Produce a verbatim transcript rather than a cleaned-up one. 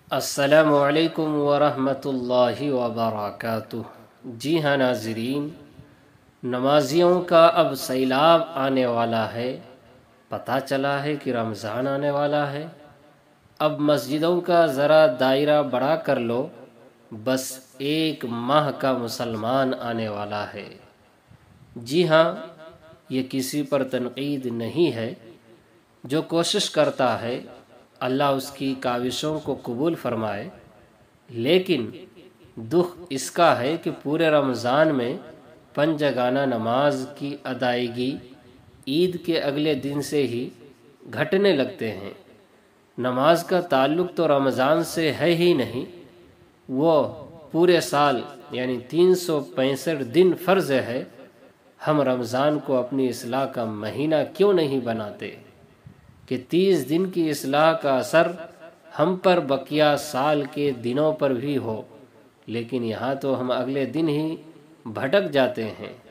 السلام علیکم ورحمۃ اللہ وبرکاتہ۔ جی ہاں ناظرین، نمازیوں کا اب سیلاب آنے والا ہے۔ پتہ چلا ہے کہ رمضان آنے والا ہے۔ اب مسجدوں کا ذرا دائرہ بڑا کر لو، بس ایک ماہ کا مسلمان آنے والا ہے۔ جی ہاں، یہ کسی پر تنقید نہیں ہے۔ جو کوشش کرتا ہے اللہ اس کی کاوشوں کو قبول فرمائے، لیکن دکھ اس کا ہے کہ پورے رمضان میں پنجگانہ نماز کی ادائیگی عید کے اگلے دن سے ہی گھٹنے لگتے ہیں۔ نماز کا تعلق تو رمضان سے ہے ہی نہیں، وہ پورے سال یعنی تین سو پینسٹھ دن فرض ہے۔ ہم رمضان کو اپنی اصلاح کا مہینہ کیوں نہیں بناتے کہ تیس دن کی اصلاح کا اثر ہم پر بقیہ سال کے دنوں پر بھی ہو، لیکن یہاں تو ہم اگلے دن ہی بھٹک جاتے ہیں۔